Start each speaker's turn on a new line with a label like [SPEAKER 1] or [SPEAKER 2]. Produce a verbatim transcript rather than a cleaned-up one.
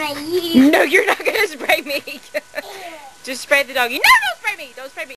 [SPEAKER 1] spray you.
[SPEAKER 2] No, you're not gonna spray me. Just spray the doggy. No, don't spray me. Don't spray me.